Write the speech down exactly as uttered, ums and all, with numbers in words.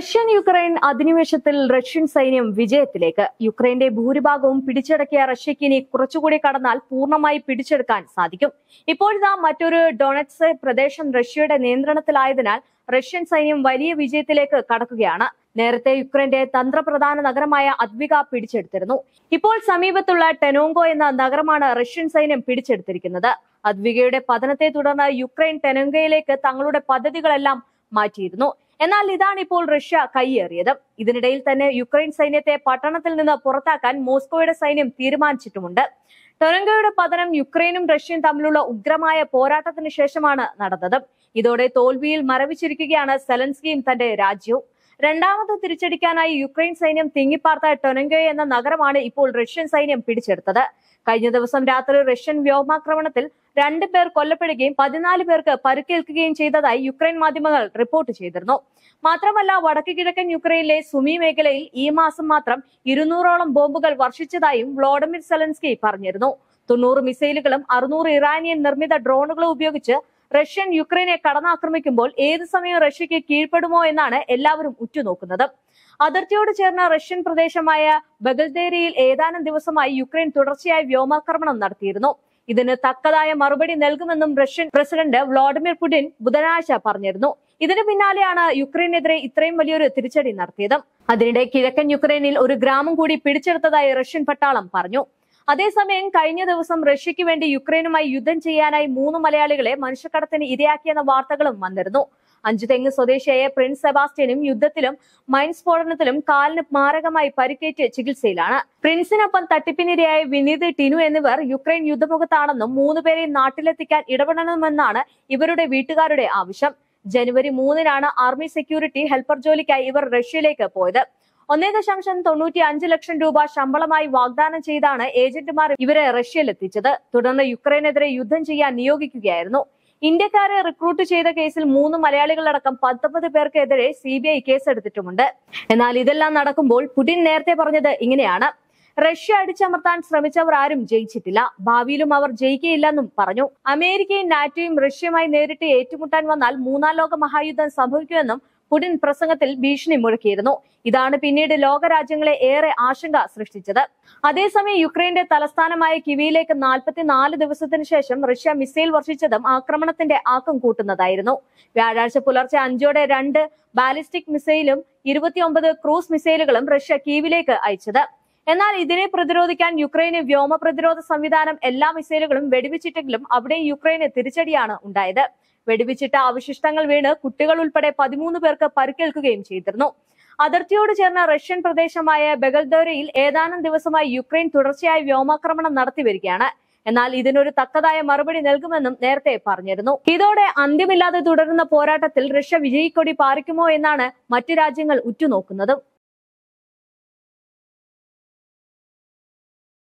Russian Ukraine അധിനിവേശത്തിൽ Russian സൈന്യം വിജയത്തിലേക്ക്. യുക്രൈന്റെ ഭൂരിഭാഗവും പിടിച്ചടക്കിയ റഷ്യക്ക് ഇനി കുറച്ചുകൂടി കടന്നാൽ പൂർണ്ണമായി പിടിച്ചെടുക്കാൻ സാധിക്കും. ഇപ്പോഴിതാ മറ്റൊരു ഡൊണറ്റ്സ് പ്രദേശം റഷ്യയുടെ നിയന്ത്രണത്തിലായതിനാൽ റഷ്യൻ സൈന്യം വലിയ വിജയത്തിലേക്ക് കടക്കുകയാണ്. നേരത്തെ യുക്രൈന്റെ തന്ത്രപ്രധാന നഗരമായ അദ്വിക പിടിച്ചെടുത്തിരുന്നു. ഇപ്പോൾ സമീപത്തുള്ള ടെനോങ്കോ എന്ന നഗരമാണ് റഷ്യൻ സൈന്യം പിടിച്ചെടുത്തിരിക്കുന്നത്. അദ്വികയുടെ പതനത്തെ തുടർന്ന് യുക്രൈൻ ടെനോങ്കയിലേക്ക് തങ്ങളുടെ പദ്ധതികളെല്ലാം മാറ്റിയിരുന്നു. എന്നാൽ ഇതാണ് ഇപ്പോൾ റഷ്യ കൈയേറിയത്. ഇതിനിടയിൽ തന്നെ യുക്രൈൻ സൈന്യത്തെ പട്ടണത്തിൽ നിന്ന് പുറത്താക്കാൻ മോസ്കോയുടെ സൈന്യം തീരുമാനിച്ചിട്ടുമുണ്ട്. ടെനോങ്കയുടെ പതനം യുക്രൈനും റഷ്യയും തമ്മിലുള്ള ഉഗ്രമായ പോരാട്ടത്തിന് ശേഷമാണ് നടന്നത്. ഇതോടെ തോൽവിയിൽ മരവിച്ചിരിക്കുകയാണ് സെലൻസ്കിയും തന്റെ രാജ്യവും. രണ്ടാമത് തിരിച്ചടിക്കാനായി യുക്രൈൻ സൈന്യം തിങ്ങിപ്പാർത്ത ടെനോങ്കോ എന്ന നഗരമാണ് ഇപ്പോൾ റഷ്യൻ സൈന്യം പിടിച്ചെടുത്തത്. കഴിഞ്ഞ ദിവസം രാത്രി റഷ്യൻ വ്യോമാക്രമണത്തിൽ രണ്ട് പേർ കൊല്ലപ്പെടുകയും പതിനാല് പേർക്ക് പരിക്കേൽക്കുകയും ചെയ്തതായി യുക്രൈൻ മാധ്യമങ്ങൾ റിപ്പോർട്ട് ചെയ്തിരുന്നു. മാത്രമല്ല, വടക്ക് കിഴക്കൻ യുക്രൈനിലെ സുമി മേഖലയിൽ ഈ മാസം മാത്രം ഇരുന്നൂറോളം ബോംബുകൾ വർഷിച്ചതായും വ്ളോഡിമിർ സെലൻസ്കി പറഞ്ഞിരുന്നു. തൊണ്ണൂറ് മിസൈലുകളും അറുന്നൂറ് ഇറാനിയൻ നിർമ്മിത ഡ്രോണുകളും ഉപയോഗിച്ച് റഷ്യൻ യുക്രൈനെ കടന്നാക്രമിക്കുമ്പോൾ ഏത് സമയം റഷ്യക്ക് കീഴ്പ്പെടുമോ എന്നാണ് എല്ലാവരും ഉറ്റുനോക്കുന്നത്. അതിർത്തിയോട് ചേർന്ന റഷ്യൻ പ്രദേശമായ ബഗൽദേരിയിൽ ഏതാനും ദിവസമായി യുക്രൈൻ തുടർച്ചയായി വ്യോമാക്രമണം നടത്തിയിരുന്നു. ഇതിന് തക്കതായ മറുപടി നൽകുമെന്നും റഷ്യൻ പ്രസിഡന്റ് വ്ളാഡിമിർ പുടിൻ ബുധനാഴ്ച പറഞ്ഞിരുന്നു. ഇതിന് പിന്നാലെയാണ് യുക്രൈനെതിരെ ഇത്രയും വലിയൊരു തിരിച്ചടി നടത്തിയത്. അതിനിടെ കിഴക്കൻ യുക്രൈനിൽ ഒരു ഗ്രാമം കൂടി പിടിച്ചെടുത്തതായി റഷ്യൻ പട്ടാളം പറഞ്ഞു. അതേസമയം കഴിഞ്ഞ ദിവസം റഷ്യക്ക് വേണ്ടി യുക്രൈനുമായി യുദ്ധം ചെയ്യാനായി മൂന്ന് മലയാളികളെ മനുഷ്യക്കടത്തിന് ഇരയാക്കിയെന്ന വാർത്തകളും വന്നിരുന്നു. അഞ്ചു തെങ്ങ് സ്വദേശിയായ പ്രിൻസ് സെബാസ്റ്റ്യനും യുദ്ധത്തിലും മൈൻ സ്ഫോടനത്തിലും കാലിന് മാരകമായി പരിക്കേറ്റ് ചികിത്സയിലാണ്. പ്രിൻസിനൊപ്പം തട്ടിപ്പിനിരയായ വിനീത്, ടിനു എന്നിവർ യുക്രൈൻ യുദ്ധമുഖത്താണെന്നും മൂന്നുപേരെയും നാട്ടിലെത്തിക്കാൻ ഇടപെടണമെന്നാണ് ഇവരുടെ വീട്ടുകാരുടെ ആവശ്യം. ജനുവരി മൂന്നിനാണ് ആർമി സെക്യൂരിറ്റി ഹെൽപ്പർ ജോലിക്കായി ഇവർ റഷ്യയിലേക്ക് പോയത്. ഒന്നേ ദശാംശം തൊണ്ണൂറ്റി അഞ്ച് ലക്ഷം രൂപ ശമ്പളമായി വാഗ്ദാനം ചെയ്താണ് ഏജന്റുമാർ ഇവരെ റഷ്യയിലെത്തിച്ചത്. തുടർന്ന് യുക്രൈനെതിരെ യുദ്ധം ചെയ്യാൻ നിയോഗിക്കുകയായിരുന്നു. ഇന്ത്യക്കാരെ റിക്രൂട്ട് ചെയ്ത കേസിൽ മൂന്ന് മലയാളികളടക്കം പത്തൊമ്പത് പേർക്കെതിരെ സി ബി ഐ കേസെടുത്തിട്ടുമുണ്ട്. എന്നാൽ ഇതെല്ലാം നടക്കുമ്പോൾ പുടിൻ നേരത്തെ പറഞ്ഞത് ഇങ്ങനെയാണ്: റഷ്യ അടിച്ചമർത്താൻ ശ്രമിച്ചവർ ആരും ജയിച്ചിട്ടില്ല, ഭാവിയിലും അവർ ജയിക്കുകയില്ലെന്നും പറഞ്ഞു. അമേരിക്കയും നാറ്റോയും റഷ്യയുമായി നേരിട്ട് ഏറ്റുമുട്ടാൻ വന്നാൽ മൂന്നാം ലോക മഹായുദ്ധം സംഭവിക്കുമെന്നും പുടിൻ പ്രസംഗത്തിൽ ഭീഷണി മുഴക്കിയിരുന്നു. ഇതാണ് പിന്നീട് ലോകരാജ്യങ്ങളെ ഏറെ ആശങ്ക സൃഷ്ടിച്ചത്. അതേസമയം യുക്രൈന്റെ തലസ്ഥാനമായ കിവിയിലേക്ക് നാൽപ്പത്തിനാല് ദിവസത്തിന് ശേഷം റഷ്യ മിസൈൽ വർഷിച്ചതും ആക്രമണത്തിന്റെ ആക്കം കൂട്ടുന്നതായിരുന്നു. വ്യാഴാഴ്ച പുലർച്ചെ അഞ്ചോടെ രണ്ട് ബാലിസ്റ്റിക് മിസൈലും ഇരുപത്തിയൊമ്പത് ക്രൂസ് മിസൈലുകളും റഷ്യ കീവിലേക്ക് അയച്ചത്. എന്നാൽ ഇതിനെ പ്രതിരോധിക്കാൻ യുക്രൈന് വ്യോമ പ്രതിരോധ സംവിധാനം എല്ലാ മിസൈലുകളും വെടിവെച്ചിട്ടെങ്കിലും അവിടെ യുക്രൈന് തിരിച്ചടിയാണ് ഉണ്ടായത്. വെടിവെച്ചിട്ട അവശിഷ്ടങ്ങൾ വീണ് കുട്ടികൾ ഉൾപ്പെടെ പതിമൂന്ന് പേർക്ക് പരിക്കേൽക്കുകയും ചെയ്തിരുന്നു. അതിർത്തിയോട് ചേർന്ന റഷ്യൻ പ്രദേശമായ ബഗൽദോരയിൽ ഏതാനും ദിവസമായി യുക്രൈൻ തുടർച്ചയായി വ്യോമാക്രമണം നടത്തി വരികയാണ്. എന്നാൽ ഇതിനൊരു തക്കതായ മറുപടി നൽകുമെന്നും നേരത്തെ പറഞ്ഞിരുന്നു. ഇതോടെ അന്ത്യമില്ലാതെ തുടരുന്ന പോരാട്ടത്തിൽ റഷ്യ വിജയിക്കൊടി പാറിക്കുമോ എന്നാണ് മറ്റു രാജ്യങ്ങൾ ഉറ്റുനോക്കുന്നത്.